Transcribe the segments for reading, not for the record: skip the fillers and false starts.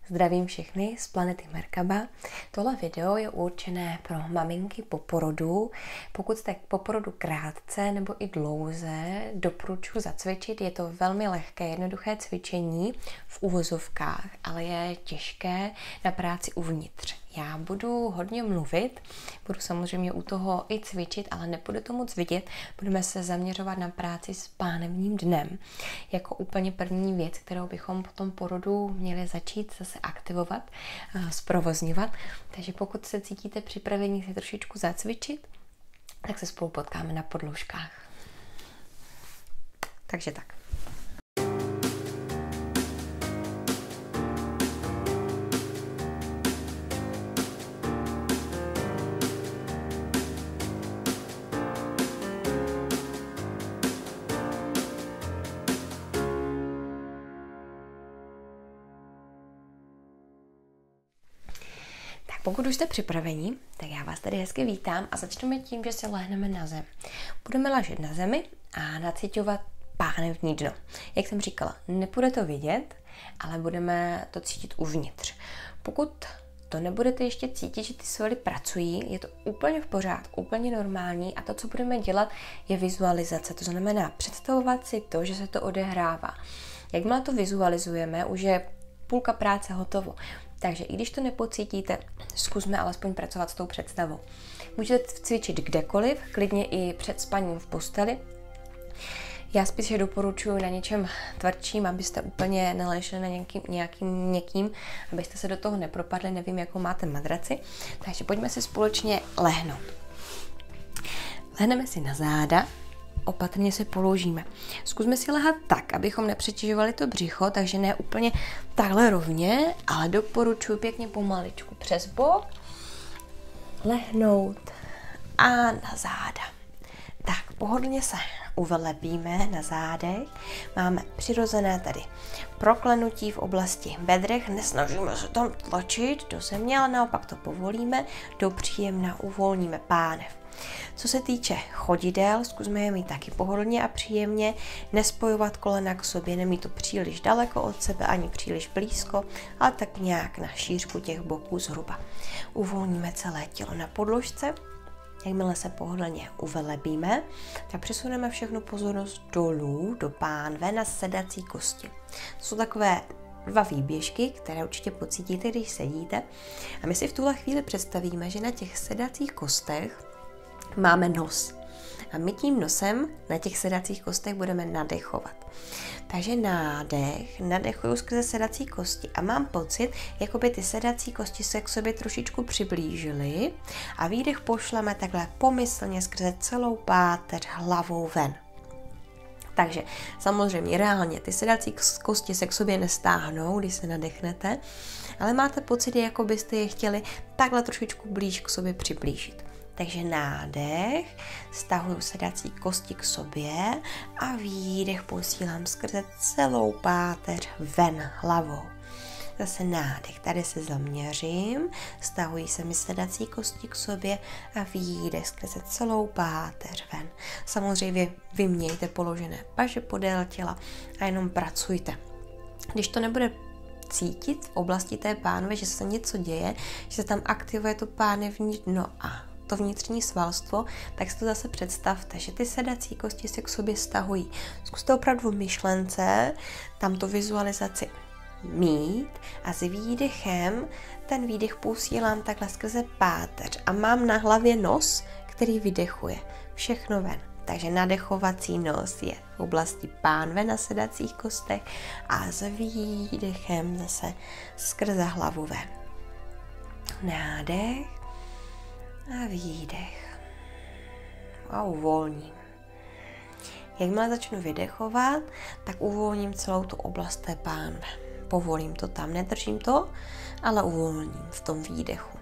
Zdravím všechny z planety Merkaba. Tohle video je určené pro maminky po porodu. Pokud jste po porodu krátce nebo i dlouze, doporučuji zacvičit. Je to velmi lehké, jednoduché cvičení v uvozovkách, ale je těžké na práci uvnitř. Já budu hodně mluvit, budu samozřejmě u toho i cvičit, ale nebudu to moc vidět. Budeme se zaměřovat na práci s pánevním dnem. Jako úplně první věc, kterou bychom po tom porodu měli začít zase aktivovat, zprovozňovat. Takže pokud se cítíte připraveni si trošičku zacvičit, tak se spolu potkáme na podložkách. Takže tak. Pokud už jste připraveni, tak já vás tady hezky vítám a začneme tím, že se lehneme na zem. Budeme ležet na zemi a naciťovat pánevní dno. Jak jsem říkala, nepůjde to vidět, ale budeme to cítit uvnitř. Pokud to nebudete ještě cítit, že ty svaly pracují, je to úplně v pořádku, úplně normální a to, co budeme dělat, je vizualizace. To znamená představovat si to, že se to odehrává. Jakmile to vizualizujeme, už je půlka práce hotovo. Takže i když to nepocítíte, zkusme alespoň pracovat s tou představou. Můžete cvičit kdekoliv, klidně i před spaním v posteli. Já spíše doporučuji na něčem tvrdším, abyste úplně neleželi na nějakým měkkým, abyste se do toho nepropadli, nevím, jakou máte madraci. Takže pojďme si společně lehnout. Lehneme si na záda. Opatrně se položíme. Zkusme si lehat tak, abychom nepřetěžovali to břicho, takže ne úplně takhle rovně, ale doporučuji pěkně pomaličku přes bok, lehnout a na záda. Tak, pohodlně se uvelebíme na zádech. Máme přirozené tady proklenutí v oblasti bedrech, nesnažíme se tam tlačit do země, ale naopak to povolíme, do příjemna uvolníme pánev. Co se týče chodidel, zkusme je mít taky pohodlně a příjemně, nespojovat kolena k sobě, nemít to příliš daleko od sebe, ani příliš blízko, ale tak nějak na šířku těch boků zhruba. Uvolníme celé tělo na podložce, jakmile se pohodlně uvelebíme, tak přesuneme všechnu pozornost dolů do pánve na sedací kosti. To jsou takové dva výběžky, které určitě pocítíte, když sedíte. A my si v tuhle chvíli představíme, že na těch sedacích kostech máme nos. A my tím nosem na těch sedacích kostech budeme nadechovat. Takže nádech, nadechuju skrze sedací kosti a mám pocit, jako by ty sedací kosti se k sobě trošičku přiblížily a výdech pošleme takhle pomyslně skrze celou páteř hlavou ven. Takže samozřejmě reálně ty sedací kosti se k sobě nestáhnou, když se nadechnete, ale máte pocit, jako byste je chtěli takhle trošičku blíž k sobě přiblížit. Takže nádech, stahuju sedací kosti k sobě a výdech posílám skrze celou páteř ven hlavou. Zase nádech, tady se zaměřím, stahují se mi sedací kosti k sobě a výdech skrze celou páteř ven. Samozřejmě vyměňte položené paže podél těla a jenom pracujte. Když to nebude cítit v oblasti té pánve, že se něco děje, že se tam aktivuje to pánevní dno a to vnitřní svalstvo, tak si to zase představte, že ty sedací kosti se k sobě stahují. Zkuste opravdu v myšlence tam tu vizualizaci mít a s výdechem ten výdech posílám takhle skrze páteř a mám na hlavě nos, který vydechuje. Všechno ven. Takže nadechovací nos je v oblasti pánve na sedacích kostech a s výdechem zase skrze hlavu ven. Nádech a výdech. A uvolním. Jakmile začnu vydechovat, tak uvolním celou tu oblast té pánve. Povolím to tam, nedržím to, ale uvolním v tom výdechu.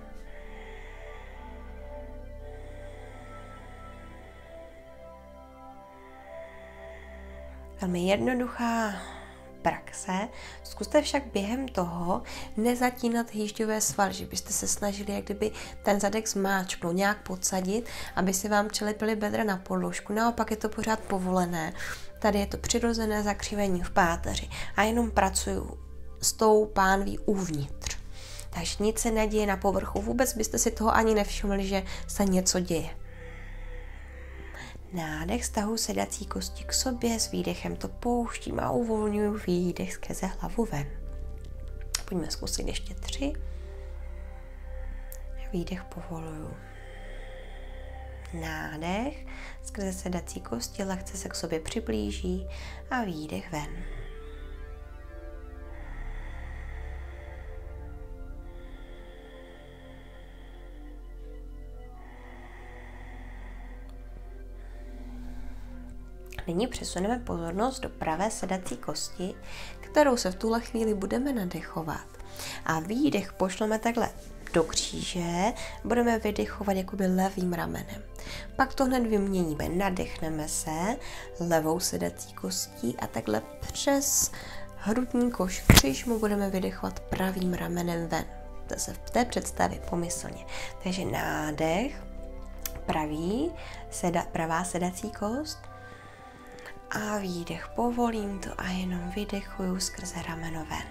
Velmi jednoduchá praxe. Zkuste však během toho nezatínat hýžďové svaly, že byste se snažili jak kdyby ten zadek zmáčknout, nějak podsadit, aby si vám přelepily bedra na podložku. Naopak je to pořád povolené. Tady je to přirozené zakřivení v páteři a jenom pracuju s tou pánví uvnitř. Takže nic se neděje na povrchu, vůbec byste si toho ani nevšimli, že se něco děje. Nádech, stahuji sedací kosti k sobě, s výdechem to pouštím a uvolňuji výdech skrze hlavu ven. Pojďme zkusit ještě 3. Výdech povoluju. Nádech, skrze sedací kosti lehce se k sobě přiblíží a výdech ven. Nyní přesuneme pozornost do pravé sedací kosti, kterou se v tuhle chvíli budeme nadechovat. A výdech pošleme takhle do kříže, budeme vydechovat jakoby levým ramenem. Pak to hned vyměníme, nadechneme se levou sedací kostí a takhle přes hrudní koš k křížmu budeme vydechovat pravým ramenem ven. To se v té představě pomyslně. Takže nádech, pravá sedací kost a výdech, povolím to a jenom vydechuju skrze rameno ven.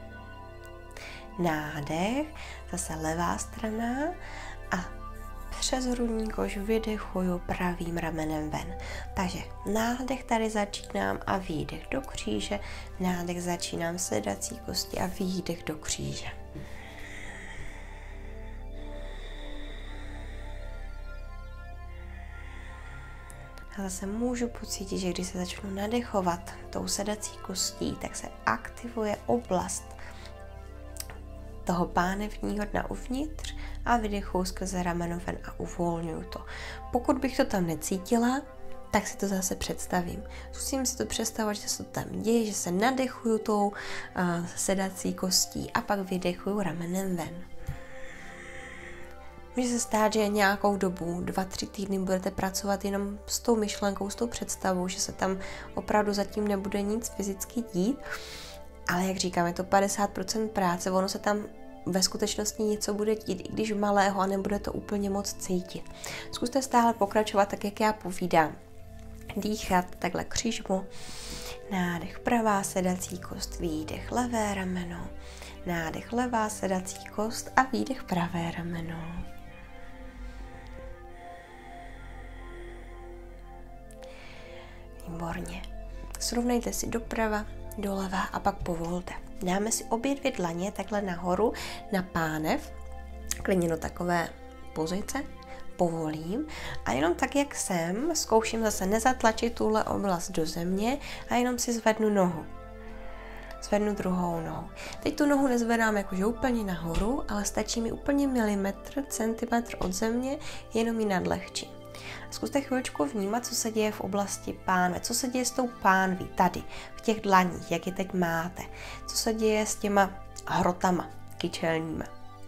Nádech, zase levá strana a přes hrudní koš vydechuju pravým ramenem ven. Takže nádech tady začínám a výdech do kříže, nádech začínám sedací kosti a výdech do kříže. A zase můžu pocítit, že když se začnu nadechovat tou sedací kostí, tak se aktivuje oblast toho pánevního dna uvnitř a vydechuju skrze rameno ven a uvolňuju to. Pokud bych to tam necítila, tak si to zase představím. Zkusím si to představovat, že se to tam děje, že se nadechuju tou sedací kostí a pak vydechuju ramenem ven. Může se stát, že nějakou dobu, 2-3 týdny budete pracovat jenom s tou myšlenkou, s tou představou, že se tam opravdu zatím nebude nic fyzicky dít, ale jak říkám, je to 50% práce, ono se tam ve skutečnosti něco bude dít, i když malého, a nebude to úplně moc cítit. Zkuste stále pokračovat tak, jak já povídám. Dýchat takhle křížmu, nádech pravá sedací kost, výdech levé rameno, nádech levá sedací kost a výdech pravé rameno. Výborně. Srovnejte si doprava, doleva a pak povolte. Dáme si obě dvě dlaně takhle nahoru na pánev, klidně do takové pozice, povolím a jenom tak, jak jsem, zkouším zase nezatlačit tuhle oblast do země a jenom si zvednu nohu. Zvednu druhou nohu. Teď tu nohu nezvedám jakože úplně nahoru, ale stačí mi úplně milimetr, centimetr od země, jenom ji nadlehčím. Zkuste chvíličku vnímat, co se děje v oblasti pánve, co se děje s tou pánví tady, v těch dlaních, jak je teď máte, co se děje s těma hrotama kyčelníma.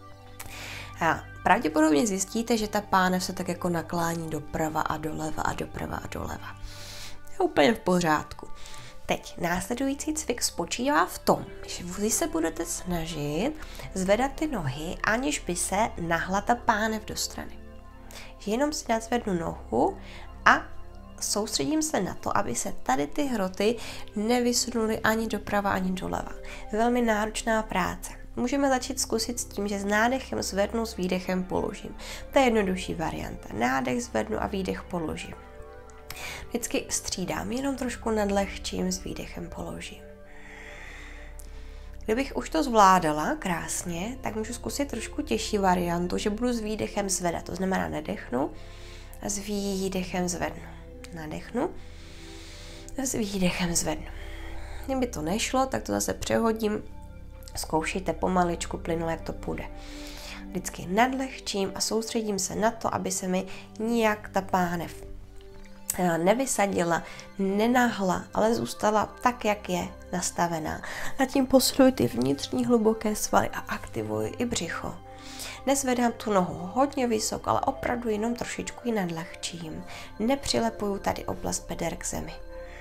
A pravděpodobně zjistíte, že ta pánev se tak jako naklání doprava a doleva a doprava a doleva. Je úplně v pořádku. Teď následující cvik spočívá v tom, že vy se budete snažit zvedat ty nohy, aniž by se nahla ta pánev do strany. Jenom si nadzvednu nohu a soustředím se na to, aby se tady ty hroty nevysunuly ani doprava, ani doleva. Velmi náročná práce. Můžeme začít zkusit s tím, že s nádechem zvednu, s výdechem položím. To je jednodušší varianta. Nádech zvednu a výdech položím. Vždycky střídám, jenom trošku nadlehčím, s výdechem položím. Kdybych už to zvládala krásně, tak můžu zkusit trošku těžší variantu, že budu s výdechem zvedat. To znamená nadechnu a s výdechem zvednu. Nadechnu a s výdechem zvednu. Kdyby to nešlo, tak to zase přehodím. Zkoušejte pomaličku, plynule, jak to půjde. Vždycky nadlehčím a soustředím se na to, aby se mi nijak ta pánev nevysadila, nenahla, ale zůstala tak, jak je nastavená. A tím posiluji ty vnitřní hluboké svaly a aktivuji i břicho. Nezvedám tu nohu hodně vysoko, ale opravdu jenom trošičku ji nadlehčím. Nepřilepuju tady oblast beder k zemi.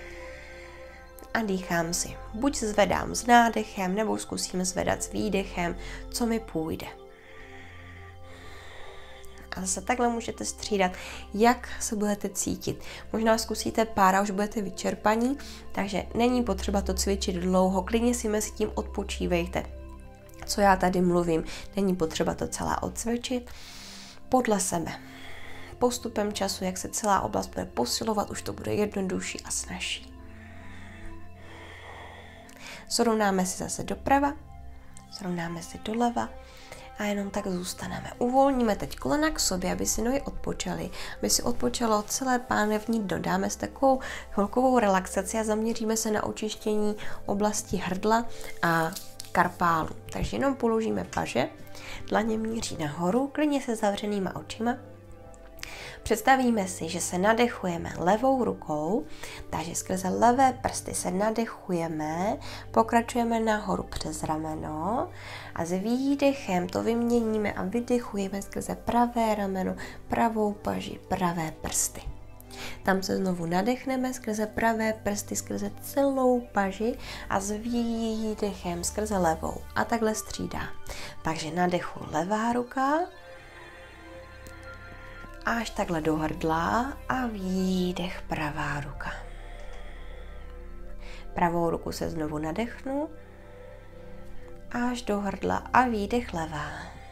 A dýchám si. Buď zvedám s nádechem, nebo zkusím zvedat s výdechem, co mi půjde. A zase takhle můžete střídat, jak se budete cítit. Možná zkusíte pár a už budete vyčerpaní, takže není potřeba to cvičit dlouho, klidně si mezi tím odpočívejte. Co já tady mluvím, není potřeba to celé odcvičit. Podle sebe. Postupem času, jak se celá oblast bude posilovat, už to bude jednodušší a snazší. Srovnáme si zase doprava, srovnáme si doleva a jenom tak zůstaneme. Uvolníme teď kolena k sobě, aby si nohy odpočaly, aby si odpočalo celé pánevní dno. Dáme si takovou chvilkovou relaxaci a zaměříme se na očištění oblasti hrdla a karpálu. Takže jenom položíme paže, dlaně míří nahoru, klidně se zavřenýma očima. Představíme si, že se nadechujeme levou rukou, takže skrze levé prsty se nadechujeme, pokračujeme nahoru přes rameno a s výdechem to vyměníme a vydechujeme skrze pravé rameno, pravou paži, pravé prsty. Tam se znovu nadechneme skrze pravé prsty, skrze celou paži a s výdechem skrze levou. A takhle střídá. Takže nadechu levá ruka, až takhle do hrdla a výdech pravá ruka. Pravou ruku se znovu nadechnu, až do hrdla a výdech levá.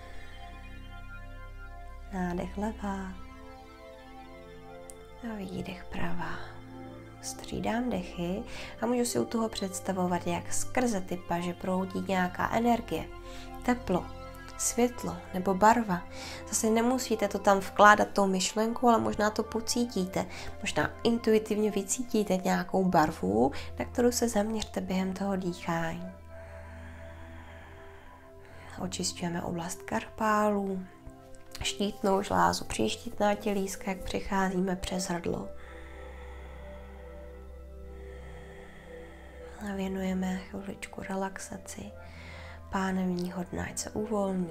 Nádech levá. A výdech pravá. Střídám dechy a můžu si u toho představovat, jak skrze ty paže proudí nějaká energie, teplo, světlo nebo barva. Zase nemusíte to tam vkládat tou myšlenkou, ale možná to pocítíte. Možná intuitivně vycítíte nějakou barvu, na kterou se zaměřte během toho dýchání. Očišťujeme oblast karpálů, štítnou žlázu, příštítná tělíska, jak přicházíme přes hrdlo. A věnujeme chviličku relaxaci pánevního dna, ať se uvolní.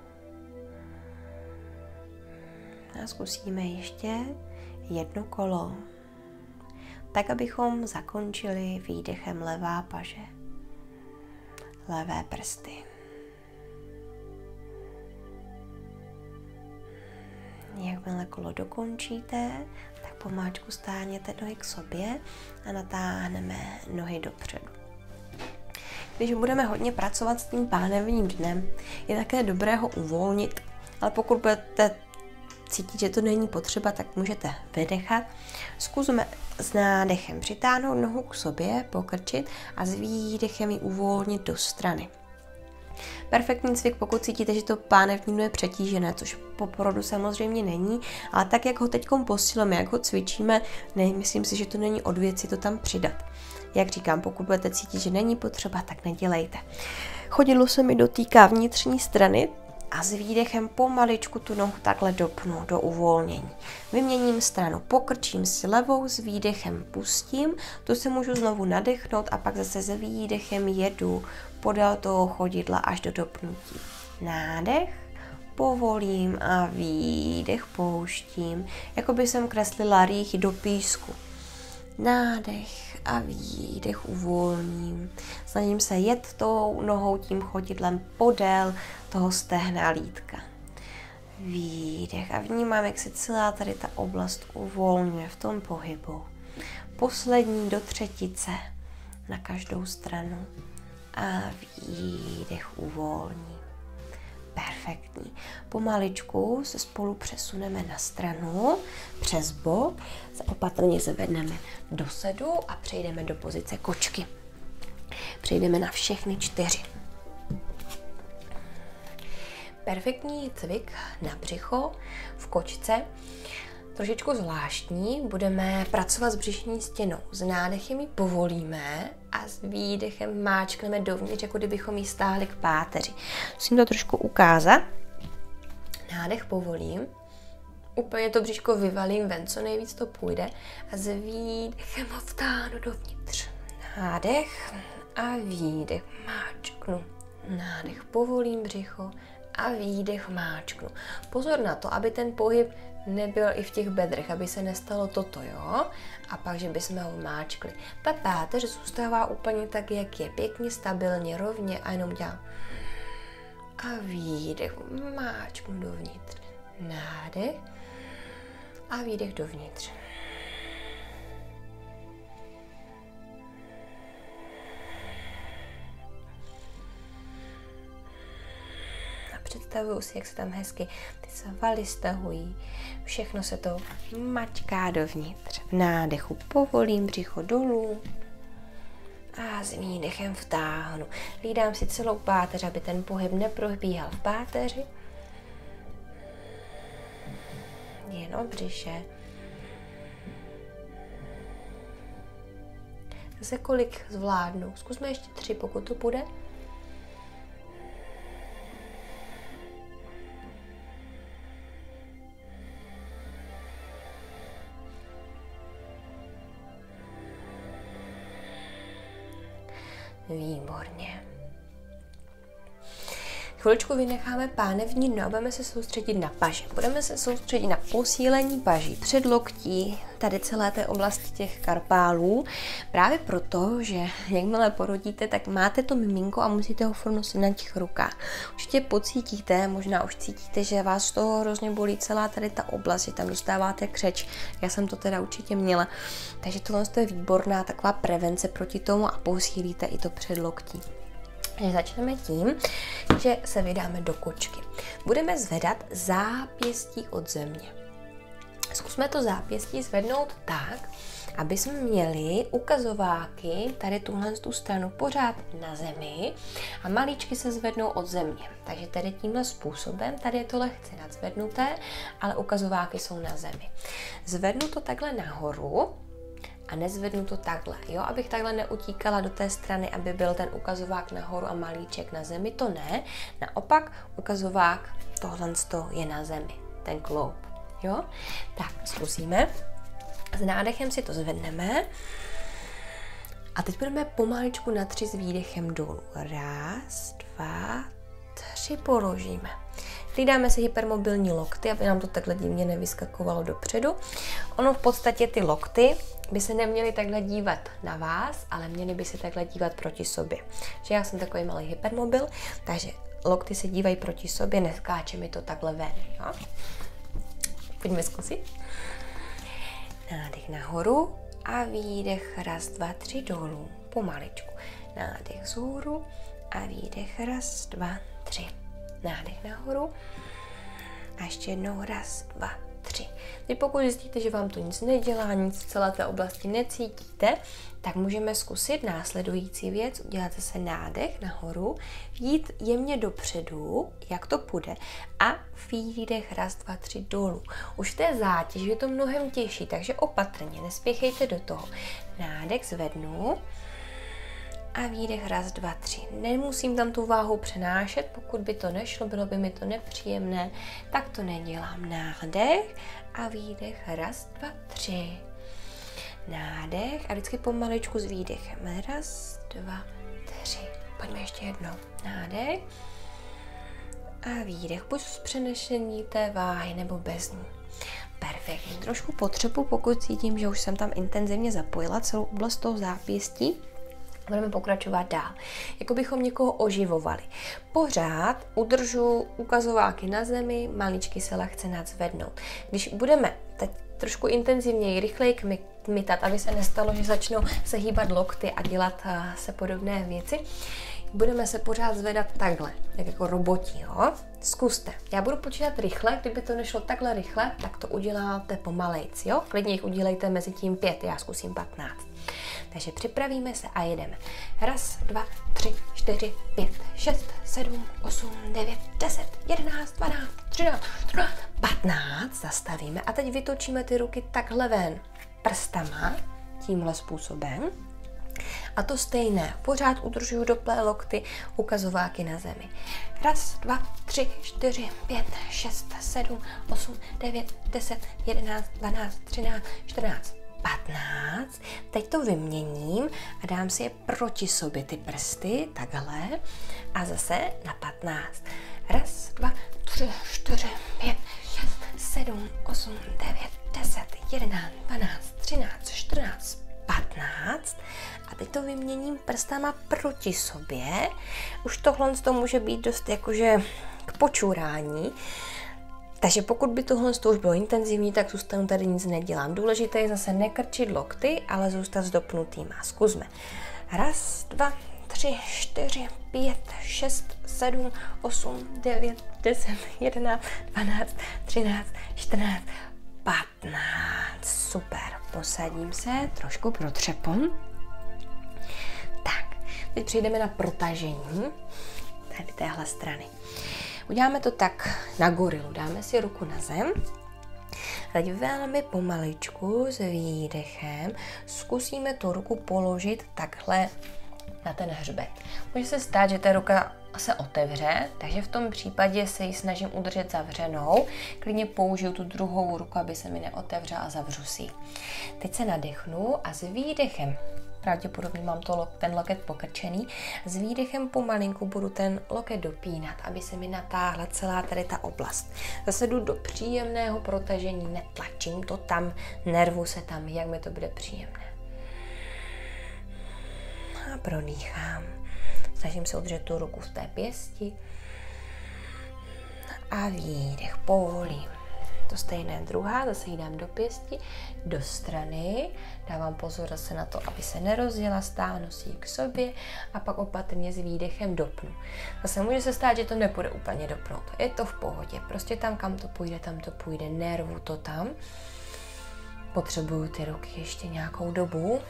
A zkusíme ještě jedno kolo, tak abychom zakončili výdechem levá paže, levé prsty. Jakmile kolo dokončíte, tak pomáčku stáhněte nohy k sobě a natáhneme nohy dopředu. Když budeme hodně pracovat s tím pánevním dnem, je také dobré ho uvolnit, ale pokud budete cítit, že to není potřeba, tak můžete vydechat. Zkusme s nádechem přitáhnout nohu k sobě, pokrčit a s výdechem ji uvolnit do strany. Perfektní cvik, pokud cítíte, že to pánevní dno je přetížené, což po porodu samozřejmě není, ale tak, jak ho teďkom posilujeme, jak ho cvičíme, myslím si, že to není od věci to tam přidat. Jak říkám, pokud budete cítit, že není potřeba, tak nedělejte. Chodidlo se mi dotýká vnitřní strany a s výdechem pomaličku tu nohu takhle dopnu do uvolnění. Vyměním stranu, pokrčím si levou, s výdechem pustím, tu se můžu znovu nadechnout a pak zase s výdechem jedu podél toho chodidla až do dopnutí. Nádech, povolím a výdech pouštím, jako by jsem kreslila rýchy do písku. Nádech a výdech uvolním. Snažím se jet tou nohou tím chodidlem podél toho stehna lítka. Výdech a vnímám, jak se celá tady ta oblast uvolňuje v tom pohybu. Poslední do třetice na každou stranu a výdech uvolní. Perfektní. Pomaličku se spolu přesuneme na stranu, přes bok, se opatrně zvedneme do sedu a přejdeme do pozice kočky. Přejdeme na všechny 4. Perfektní cvik na břicho v kočce. Trošičku zvláštní, budeme pracovat s břišní stěnou. S nádechem ji povolíme a s výdechem máčkneme dovnitř, jako kdybychom ji stáhli k páteři. Musím to trošku ukázat. Nádech povolím, úplně to břiško vyvalím ven, co nejvíc to půjde a s výdechem ho vtáhnu dovnitř. Nádech a výdech máčknu. Nádech povolím břicho a výdech máčknu. Pozor na to, aby ten pohyb nebyl i v těch bedrech, aby se nestalo toto, jo? A pak, že bychom ho máčkli. Ta páteř zůstává úplně tak, jak je. Pěkně, stabilně, rovně a jenom dělám. A výdech, máčknu dovnitř. nádech a výdech dovnitř. Představuju si, jak se tam hezky ty svaly stahují. Všechno se to mačká dovnitř. V nádechu povolím břicho dolů a s výdechem vtáhnu. Hlídám si celou páteř, aby ten pohyb neprobíhal v páteři. Jen o břiše. Zase kolik zvládnu. Zkusme ještě 3, pokud to půjde. Výborně. Chviličku vynecháme pánevní dno a budeme se soustředit na paže. Budeme se soustředit na posílení paží, předloktí, tady celé té oblasti těch karpálů. Právě proto, že jakmile porodíte, tak máte to miminko a musíte ho furt nosit na těch rukách. Určitě pocítíte, možná už cítíte, že vás z toho hrozně bolí celá tady ta oblast, že tam dostáváte křeč. Já jsem to teda určitě měla. Takže tohle je výborná taková prevence proti tomu a posílíte i to předloktí. Začneme tím, že se vydáme do kočky. Budeme zvedat zápěstí od země. Zkusme to zápěstí zvednout tak, aby jsme měli ukazováky tady tu stranu pořád na zemi a malíčky se zvednou od země. Takže tady tímhle způsobem, tady je to lehce nadzvednuté, ale ukazováky jsou na zemi. Zvednu to takhle nahoru a nezvednu to takhle, jo, abych takhle neutíkala do té strany, aby byl ten ukazovák nahoru a malíček na zemi, to ne. Naopak ukazovák tohle je na zemi, ten kloub, jo. Tak, zkusíme. S nádechem si to zvedneme a teď budeme pomaličku na 3 s výdechem dolů. 1, 2, 3 položíme. Hlídáme si hypermobilní lokty, aby nám to takhle divně nevyskakovalo dopředu. Ono v podstatě ty lokty by se neměly takhle dívat na vás, ale měly by se takhle dívat proti sobě. Že já jsem takový malý hypermobil, takže lokty se dívají proti sobě, neskáče mi to takhle ven. Jo? Pojďme zkusit. Nádech nahoru a výdech 1, 2, 3 dolů. Pomaličku. Nádech vzhůru a výdech 1, 2, 3. Nádech nahoru a ještě jednou 1, 2, 3. Teď pokud zjistíte, že vám to nic nedělá, nic v celé té oblasti necítíte, tak můžeme zkusit následující věc, udělat zase nádech nahoru, jít jemně dopředu, jak to půjde, a výdech 1, 2, 3 dolů. Už v té zátěži je to mnohem těžší, takže opatrně, nespěchejte do toho. Nádech zvednu a výdech 1, 2, 3. Nemusím tam tu váhu přenášet, pokud by to nešlo, bylo by mi to nepříjemné, tak to nedělám. Nádech a výdech 1, 2, 3. Nádech a vždycky pomaličku s výdechem. 1, 2, 3. Pojďme ještě jednou. Nádech a výdech, buď z přenešení té váhy nebo bez ní. Perfektní. Trošku potřebu, pokud cítím, že už jsem tam intenzivně zapojila celou oblast toho zápěstí. Budeme pokračovat dál. Jako bychom někoho oživovali. Pořád udržu ukazováky na zemi, maličky se lehce nadzvednout. Když budeme teď trošku intenzivněji, rychleji kmitat, aby se nestalo, že začnou se hýbat lokty a dělat se podobné věci, budeme se pořád zvedat takhle, tak jako roboti, jo? Zkuste. Já budu počítat rychle, kdyby to nešlo takhle rychle, tak to uděláte pomalejc, jo? Klidně jich udělejte mezi tím 5, já zkusím 15. Takže připravíme se a jedeme. 1, 2, 3, 4, 5, 6, 7, 8, 9, 10, 11, 12, 13, 14, 15. Zastavíme a teď vytočíme ty ruky takhle ven. Prstama, tímhle způsobem. A to stejné. Pořád udržuju doplé lokty, ukazováky na zemi. 1, 2, 3, 4, 5, 6, 7, 8, 9, 10, 11, 12, 13, 14, 15. Teď to vyměním a dám si je proti sobě ty prsty, takhle. A zase na 15. 1, 2, 3, 4, 5, 6, 7, 8, 9, 10, 11, 12, 13, 14, 15. A teď to vyměním prstama proti sobě. Už tohle to může být dost jakože k počurání. Takže pokud by tohle už bylo intenzivní, tak zůstanu tady, nic nedělám. Důležité je zase nekrčit lokty, ale zůstat zdopnutýma. Zkusme. 1, 2, 3, 4, 5, 6, 7, 8, 9, 10, 11, 12, 13, 14, 15. Super. Posadím se, trošku protřepom. Tak, teď přejdeme na protažení. Tady téhle strany. Uděláme to tak na gorilu. Dáme si ruku na zem. Teď velmi pomaličku s výdechem zkusíme tu ruku položit takhle na ten hřbet. Může se stát, že ta ruka se otevře, takže v tom případě se ji snažím udržet zavřenou. Klidně použiju tu druhou ruku, aby se mi neotevřela a zavřu si ji. Teď se nadechnu a s výdechem, pravděpodobně mám ten loket pokrčený, s výdechem pomalinku budu ten loket dopínat, aby se mi natáhla celá tady ta oblast. Zase jdu do příjemného protažení, netlačím to tam, nervu se tam, jak mi to bude příjemné. A prodýchám. Snažím se udržet tu ruku v té pěsti. A výdech, povolím. To stejné druhá, zase ji dám do pěsti, do strany. Dávám pozor zase na to, aby se nerozjela, stáhnu si ji k sobě a pak opatrně s výdechem dopnu. Zase může se stát, že to nepůjde úplně dopnout. Je to v pohodě. Prostě tam, kam to půjde, tam to půjde. Nervu to tam. Potřebuju ty ruky ještě nějakou dobu.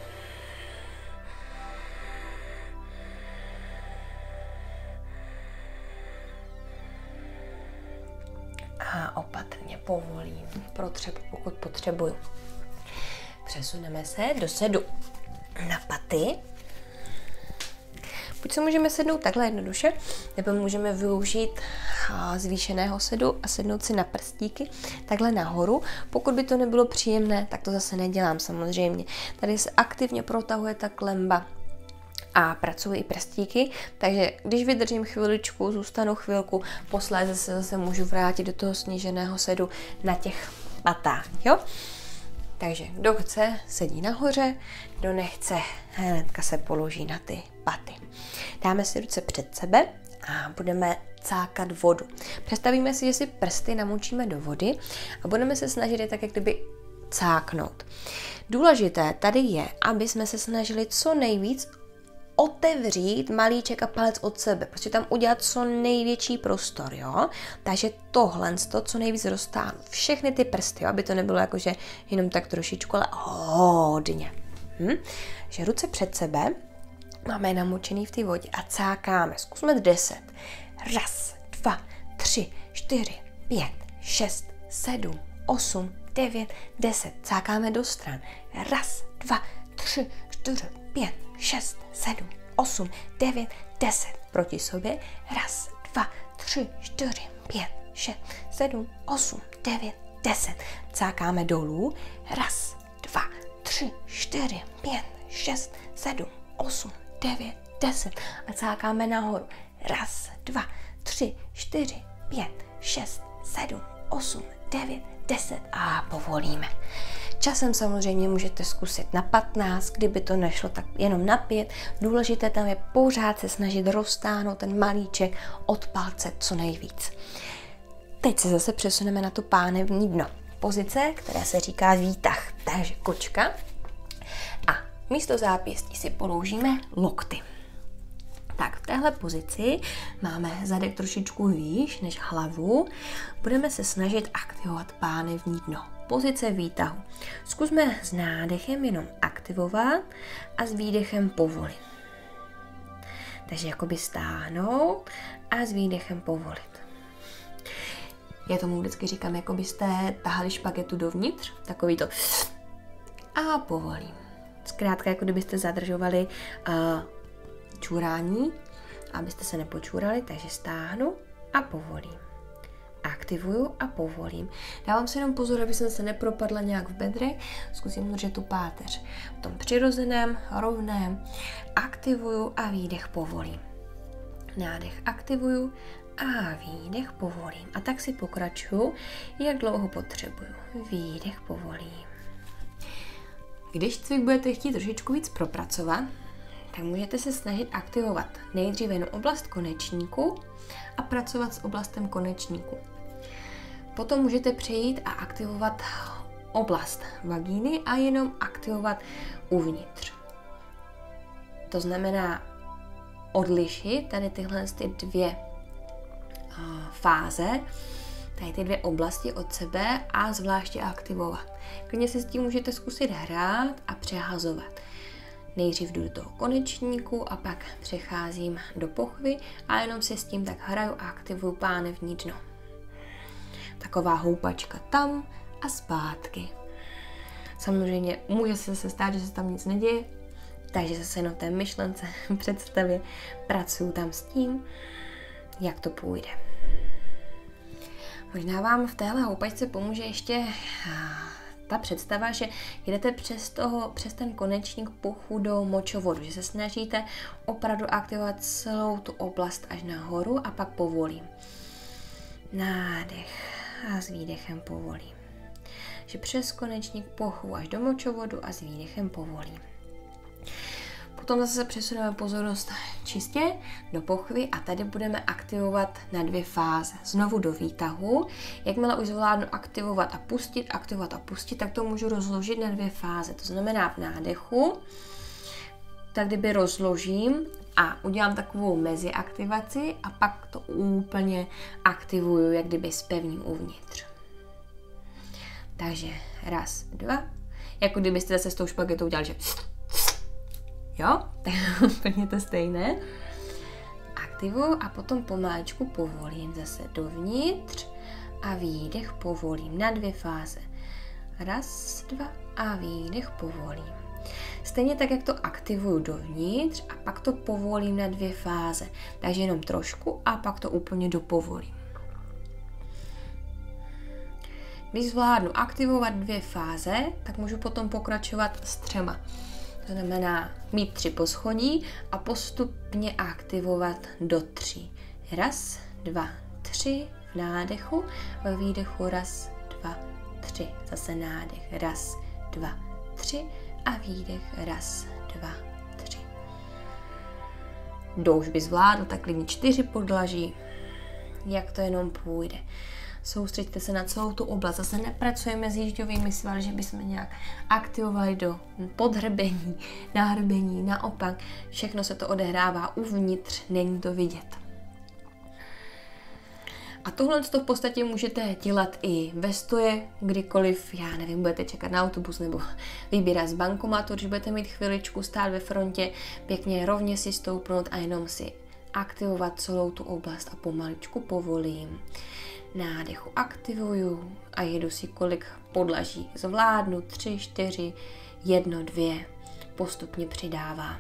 A opatrně povolím, pokud potřebuju. Přesuneme se do sedu na paty. Buď se můžeme sednout takhle jednoduše, nebo můžeme využít zvýšeného sedu a sednout si na prstíky takhle nahoru. Pokud by to nebylo příjemné, tak to zase nedělám samozřejmě. Tady se aktivně protahuje ta klemba a pracuji i prstíky, takže když vydržím chviličku, zůstanu chvilku, posléze se zase můžu vrátit do toho sníženého sedu na těch patách, jo? Takže kdo chce, sedí nahoře, kdo nechce, hnedka se položí na ty paty. Dáme si ruce před sebe a budeme cákat vodu. Představíme si, že si prsty namočíme do vody a budeme se snažit je tak, jak kdyby cáknout. Důležité tady je, aby jsme se snažili co nejvíc otevřít malíček a palec od sebe, prostě tam udělat co největší prostor, jo? Takže tohle, co nejvíc roztáhnu, všechny ty prsty, jo? Aby to nebylo jakože jenom tak trošičku, ale hodně. Že ruce před sebe, máme je namočený v té vodě a cákáme. Zkusme 10. 1, 2, 3, 4, 5, 6, 7, 8, 9, 10. Cákáme do stran. 1, 2, 3, 4, 5, 6, 7, 8, 9, 10. Proti sobě. 1, 2, 3, 4, 5, 6, 7, 8, 9, 10. Cákáme dolů. 1, 2, 3, 4, 5, 6, 7, 8, 9, 10. A cákáme nahoru. 1, 2, 3, 4, 5, 6, 7, 8, 9, 10. A povolíme. Časem samozřejmě můžete zkusit na 15, kdyby to nešlo, tak jenom na 5. Důležité tam je pořád se snažit roztáhnout ten malíček od palce co nejvíc. Teď se zase přesuneme na to pánevní dno. Pozice, která se říká výtah. Takže kočka. A místo zápěstí si položíme lokty. Tak v téhle pozici máme zadek trošičku výš než hlavu. Budeme se snažit aktivovat pánevní dno. Pozice výtahu. Zkusme s nádechem jenom aktivovat a s výdechem povolit. Takže jakoby stáhnout a s výdechem povolit. Já tomu vždycky říkám, jako byste tahali špagetu dovnitř, takový to a povolím. Zkrátka, jako kdybyste zadržovali čurání, abyste se nepočurali, takže stáhnu a povolím. Aktivuju a povolím. Dávám si jenom pozor, aby jsem se nepropadla nějak v bedrech. Zkusím udržet tu páteř v tom přirozeném, rovném. Aktivuju a výdech povolím. Nádech aktivuju a výdech povolím. A tak si pokračuju, jak dlouho potřebuju. Výdech povolím. Když cvik budete chtít trošičku víc propracovat, tak můžete se snažit aktivovat nejdříve jenom oblast konečníku a pracovat s oblastem konečníku. potom můžete přejít a aktivovat oblast vagíny a jenom aktivovat uvnitř. To znamená odlišit tady tyhle dvě fáze, tady ty dvě oblasti od sebe a zvláště aktivovat. Klidně si s tím můžete zkusit hrát a přehazovat. Nejdřív jdu do toho konečníku a pak přecházím do pochvy a jenom si s tím tak hraju a aktivuju pánevní dno. Taková houpačka tam a zpátky. Samozřejmě může se zase stát, že se tam nic neděje, takže zase jenom té myšlence, představě pracuju tam s tím, jak to půjde. Možná vám v téhle houpačce pomůže ještě ta představa, že jdete přes ten konečník puchu do močovodu, že se snažíte opravdu aktivovat celou tu oblast až nahoru a pak povolím. Nádech a s výdechem povolím. Že přes konečník puchu až do močovodu a s výdechem povolím. Potom zase přesuneme pozornost čistě do pochvy a tady budeme aktivovat na dvě fáze. Znovu do výtahu. Jakmile už zvládnu aktivovat a pustit, tak to můžu rozložit na dvě fáze. To znamená v nádechu, tak kdyby rozložím a udělám takovou meziaktivaci a pak to úplně aktivuju, jak kdyby zpevním uvnitř. Takže raz, dva. Jako kdybyste zase s tou špagetou udělali, že jo, tak úplně to stejné. Aktivuju a potom pomáčku povolím zase dovnitř a výdech povolím na dvě fáze. Raz, dva a výdech povolím. Stejně tak, jak to aktivuju dovnitř a pak to povolím na dvě fáze. Takže jenom trošku a pak to úplně dopovolím. Když zvládnu aktivovat dvě fáze, tak můžu potom pokračovat s 3. To znamená mít 3 poschodí a postupně aktivovat do 3. Raz, 2, 3 v nádechu, ve výdechu raz, 2, 3. Zase nádech, raz, 2, 3 a výdech, raz, 2, 3. Kdo už by zvládl, tak klidně 4 podlaží, jak to jenom půjde. Soustřeďte se na celou tu oblast. Zase nepracujeme s jížďovými svaly, že bychom nějak aktivovali do podhrbení, nahrbení, naopak. Všechno se to odehrává uvnitř, není to vidět. A tohle v podstatě můžete dělat i ve stoje, kdykoliv, já nevím, budete čekat na autobus nebo vybírat z bankomatu, když budete mít chviličku stát ve frontě, pěkně rovně si stoupnout a jenom si aktivovat celou tu oblast a pomaličku povolím. Nádechu aktivuju a jedu si, kolik podlaží zvládnu, 3, 4, 1, 2, postupně přidávám.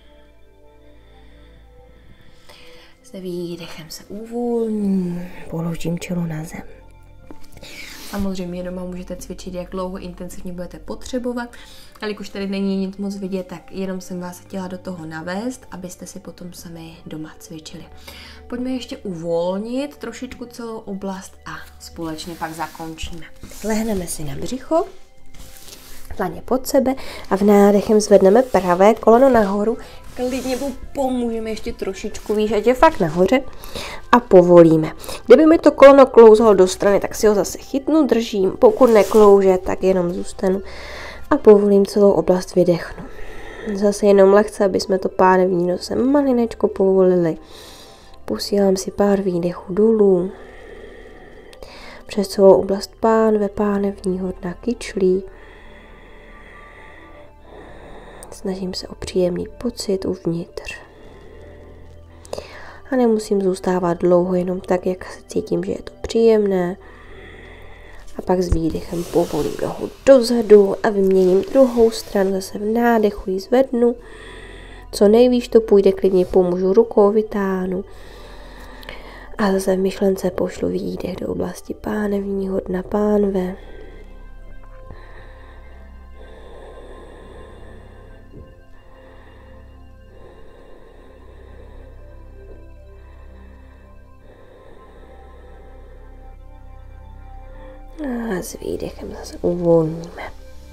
S výdechem se uvolním, položím čelo na zem. Samozřejmě doma můžete cvičit, jak dlouho intenzivně budete potřebovat, ale když tady není nic moc vidět, tak jenom jsem vás chtěla do toho navést, abyste si potom sami doma cvičili. Pojďme ještě uvolnit trošičku celou oblast a společně pak zakončíme. Lehneme si na břicho, dlaně pod sebe a v nádechem zvedneme pravé koleno nahoru. Klidně pomůžeme ještě trošičku výš, ať je fakt nahoře a povolíme. Kdyby mi to koleno klouzalo do strany, tak si ho zase chytnu, držím. Pokud neklouže, tak jenom zůstanu a povolím celou oblast, vydechnu. Zase jenom lehce, aby jsme to pánevní nosem malinečko povolili. Posílám si pár výdechů dolů. Přes celou oblast pánve, pánevního dna, kyčlí. Snažím se o příjemný pocit uvnitř. A nemusím zůstávat dlouho, jenom tak, jak se cítím, že je to příjemné. A pak s výdechem povolím nohu dozadu a vyměním druhou stranu. Zase v nádechu ji zvednu. Co nejvíc to půjde, klidně pomůžu rukou, vytáhnu. A zase v myšlence pošlu výdech do oblasti pánevního dna, pánve. A s výdechem zase uvolníme.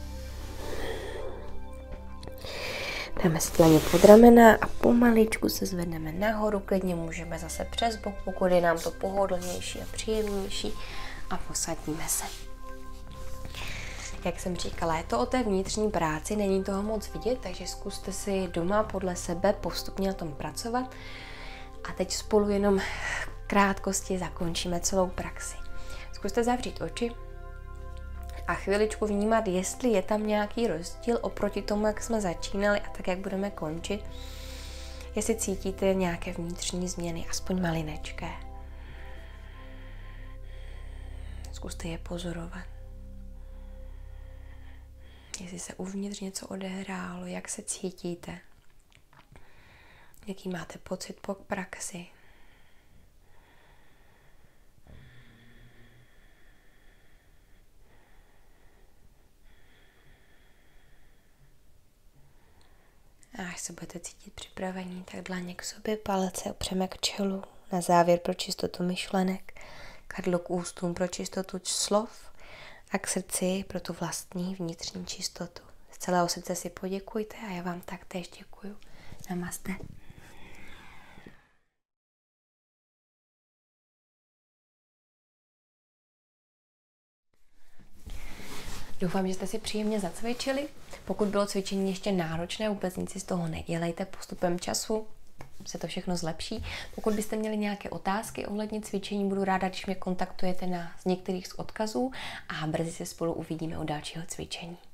Dáme si dlaně pod ramena a pomaličku se zvedneme nahoru. Klidně můžeme zase přes bok, pokud je nám to pohodlnější a příjemnější. a posadíme se. Jak jsem říkala, je to o té vnitřní práci, není toho moc vidět, takže zkuste si doma podle sebe postupně na tom pracovat. A teď spolu jenom v krátkosti zakončíme celou praxi. Zkuste zavřít oči a chviličku vnímat, jestli je tam nějaký rozdíl oproti tomu, jak jsme začínali a tak, jak budeme končit. Jestli cítíte nějaké vnitřní změny, aspoň malinečké. Zkuste je pozorovat. Jestli se uvnitř něco odehrálo, jak se cítíte, jaký máte pocit po praxi. A až se budete cítit připravení, tak dlaně k sobě, palce opřeme k čelu, na závěr pro čistotu myšlenek, kadlo k ústům pro čistotu slov a k srdci pro tu vlastní vnitřní čistotu. Z celého srdce si poděkujte a já vám taktéž děkuju. Namaste. Doufám, že jste si příjemně zacvičili. Pokud bylo cvičení ještě náročné, vůbec nic si z toho nedělejte, postupem času se to všechno zlepší. Pokud byste měli nějaké otázky ohledně cvičení, budu ráda, když mě kontaktujete z některých z odkazů a brzy se spolu uvidíme u dalšího cvičení.